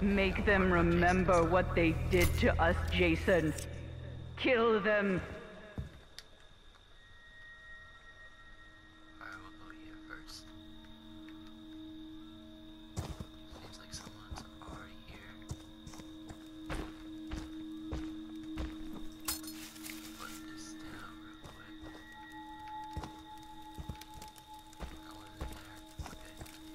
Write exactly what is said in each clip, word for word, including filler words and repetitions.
Make them remember what they did to us, Jason. Kill them. Alright, we'll go here first. Seems like someone's already here. Put this down real quick. No one's in there. Okay.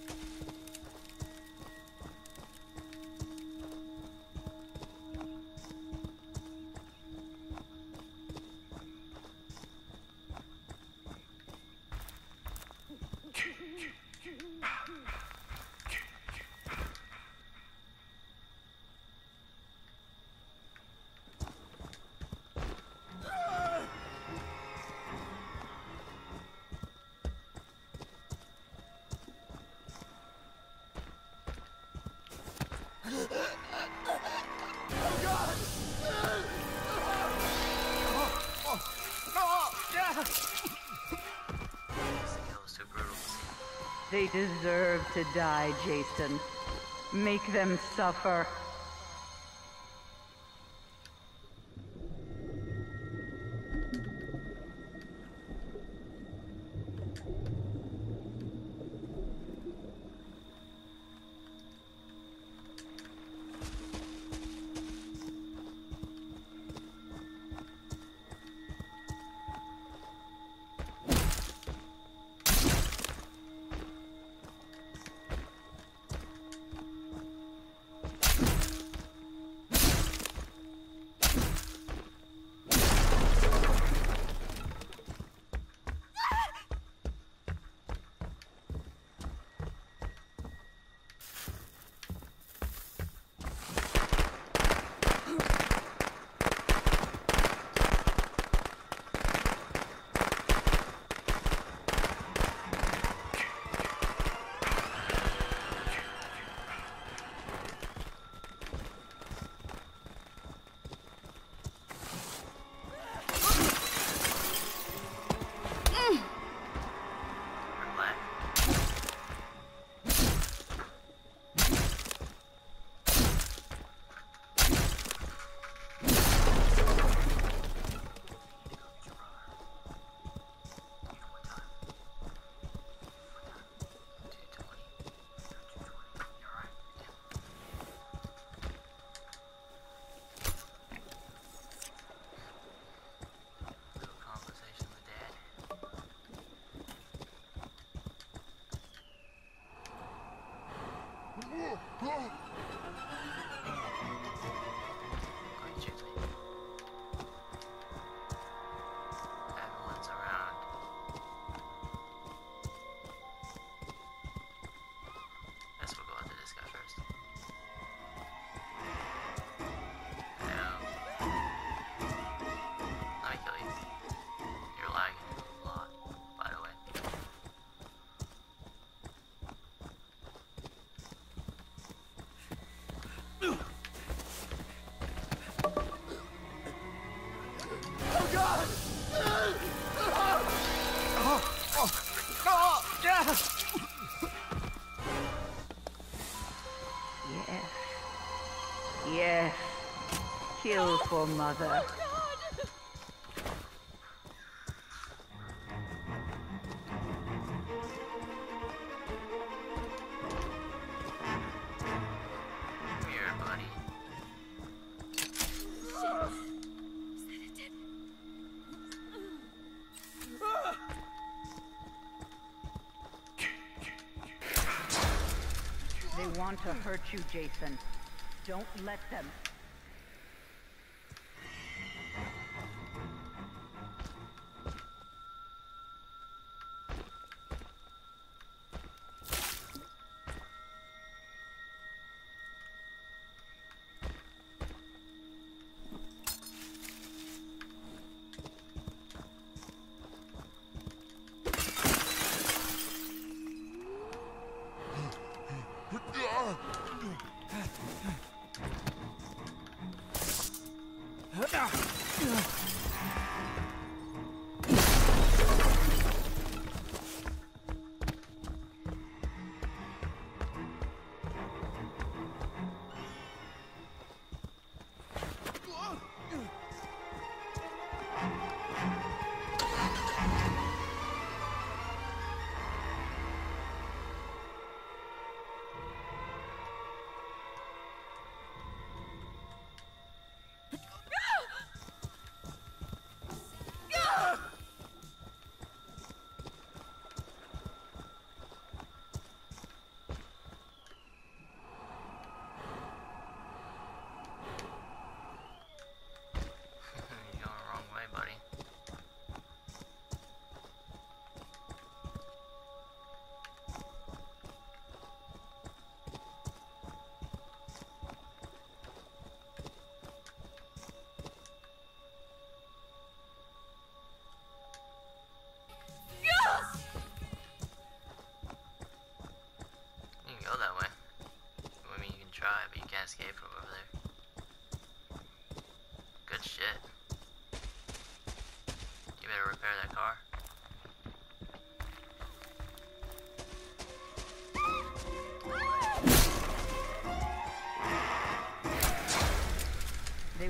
They deserve to die, Jason. Make them suffer. Everyone's around. Guess we'll go out to this guy first. No. Let me kill you. You're lagging a lot, by the way. Yes. Yes. Kill for Mother. Come here, buddy. They want to hurt you, Jason. Don't let them.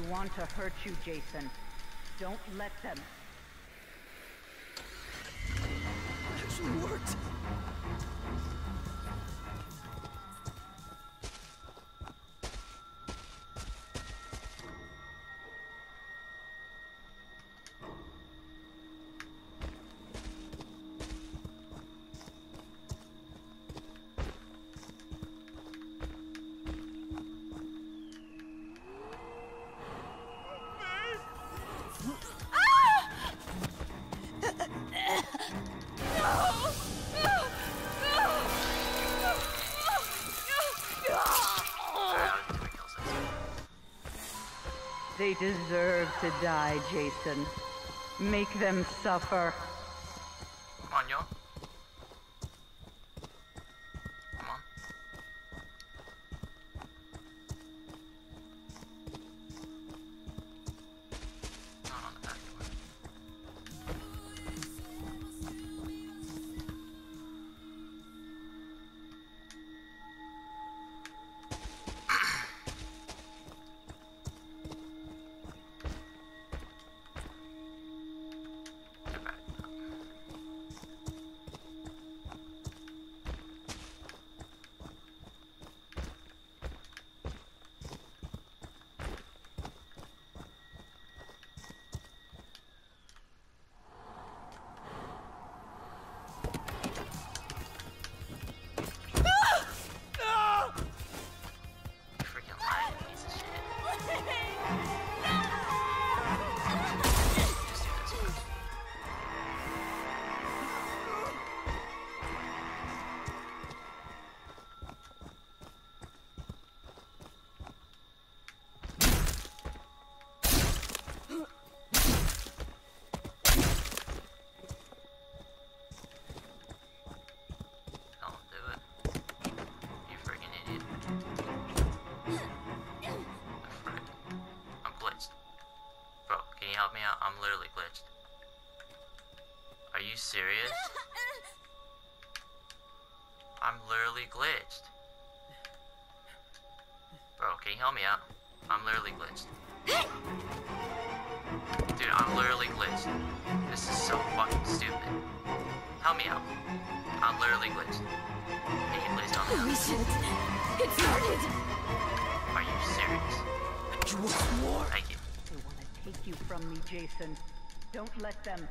want to hurt you, Jason. Don't let them. It actually worked. They deserve to die, Jason. Make them suffer. Come on, yo. Come on. Not on the back door. They're back up. You freaking lying piece of shit. Just do this first. Don't do it. You freaking idiot. The frick. I'm glitched. Bro, can you help me out? I'm literally glitched. Are you serious? I'm literally glitched. Bro, can you help me out? I'm literally glitched. Dude, I'm literally glitched. This is so fucking stupid. Help me out. I'm literally glitched. Can you please help me out? Holy shit! It started! Are you serious? You want more? Thank you. They want to take you from me, Jason. Don't let them.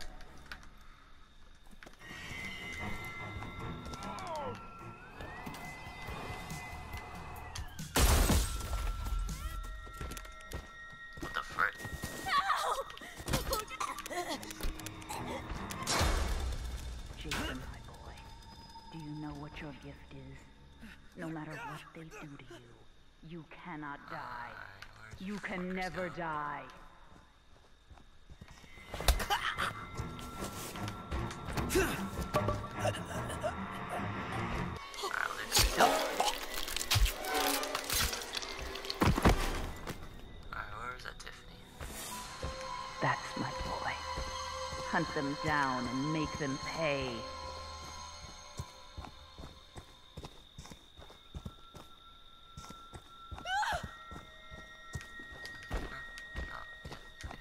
What the frick? Jason, my boy, do you know what your gift is? No matter what they do to you, you cannot die. Alright, where's You the can fuckers never go? die. Alright, let's go. Alright, where is that Tiffany? That's my boy. Hunt them down and make them pay. Oh, yeah, okay.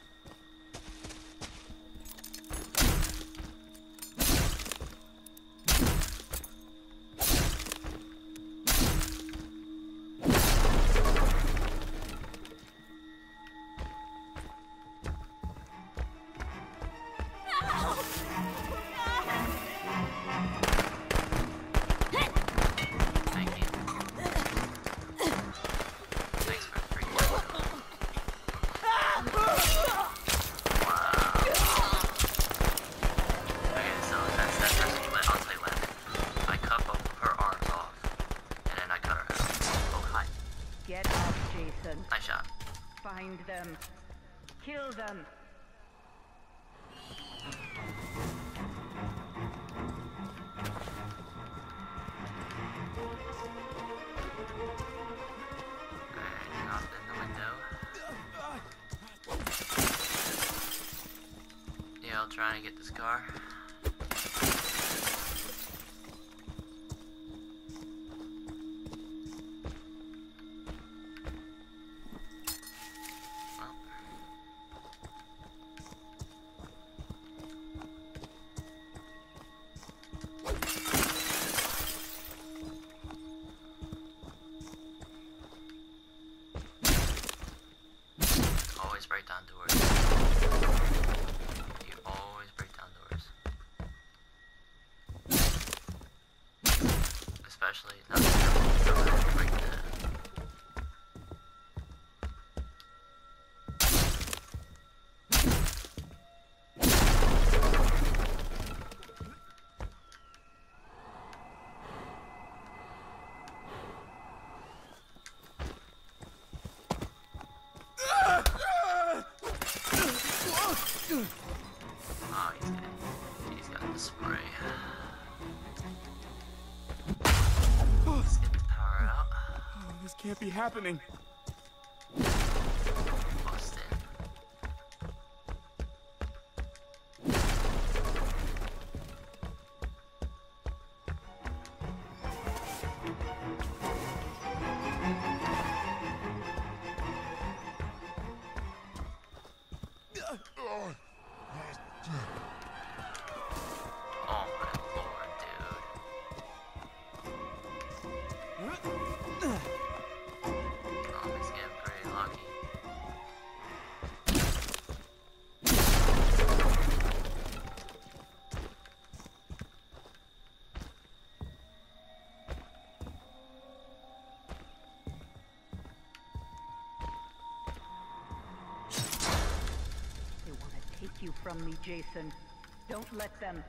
Thank you. Thanks for freaking out. Wow. Okay, so that's that person you let. I'll tell you what happened. I cut both of her arms off, and then I cut her head off. Oh, hi. Get up, Jason. Nice shot. Find them. Kill them. Alright, knocked in the window. Yeah, I'll try and get this car. Oh, he's got, he's got the spray. Let's get the power out. Oh, this can't be happening. Busted. Oh my lord, dude. Oh, he's getting pretty lucky. They want to take you from me, Jason. Don't let them.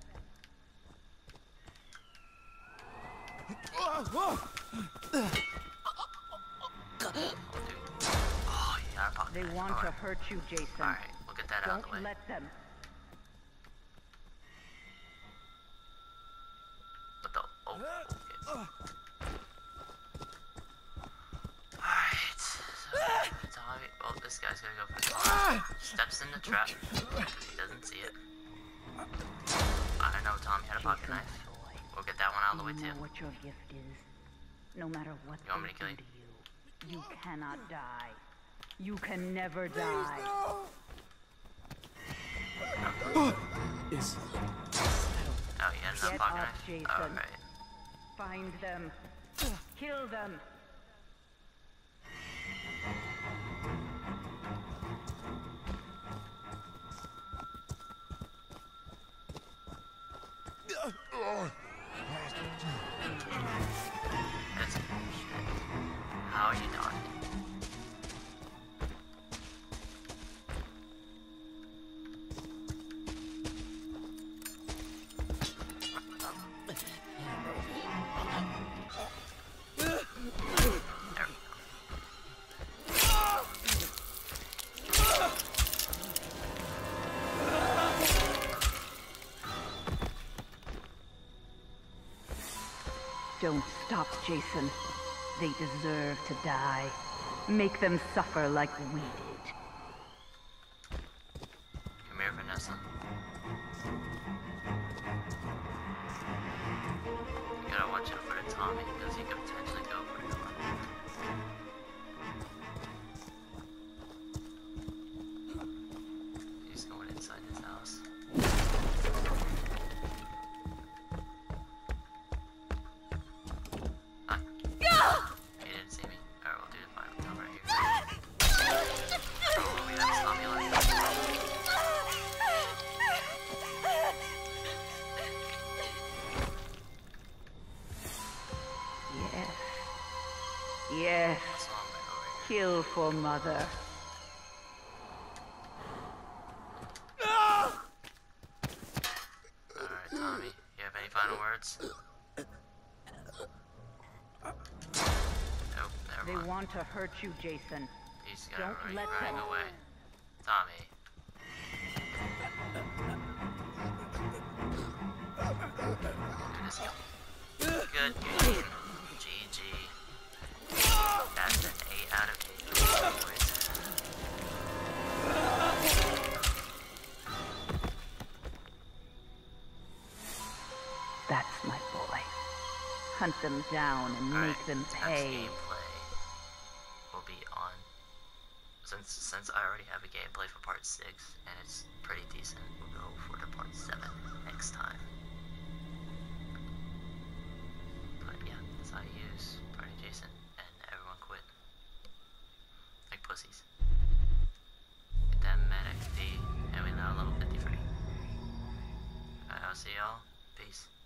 Oh, dude. Oh, you gotta pop They that. want All to right. hurt you, Jason. Alright, we'll get that out of the way. Don't let them. What the? Oh, okay. Alright, so, Tommy, well, this guy's gonna go for the steps in the trap. He doesn't see it. I know Tommy had a pocket Jason, knife. boy. We'll get that one out of the way Do you too. know what your gift is? No matter what You want me they to kill do you? to you, you cannot die. You can never die. Is Oh, you had Get enough pocket up, knife? Jason. Alright. Find them. Kill them. That's bullshit. How are you dodging? There we go. Don't stop, Jason. They deserve to die. Make them suffer like we did. Come here, Vanessa. You gotta watch out for the Tommy because he could potentially go for it. He's going inside his house. Ah. He didn't see me. Alright, we'll do the final kill right here. Oh, we have Tommy left. Yes. Yes. What's wrong with over here? Kill for mother. Alright, Tommy, you have any final words? Nope, never They mind. want to hurt you, Jason. He's gonna don't run let running them. away. Tommy. Good as hell. Good game. G G. That's an eight out of eight. Boys. That's my boy. Hunt them down and Alright, make them next pay. gameplay will be on. Since since I already have a gameplay for part six and it's pretty decent, we'll go for the part seven next time. But yeah, that's how you use Party Jason and everyone quit. Like pussies. Get that medic D and we got a level fifty-three. Alright, I'll see y'all. Peace.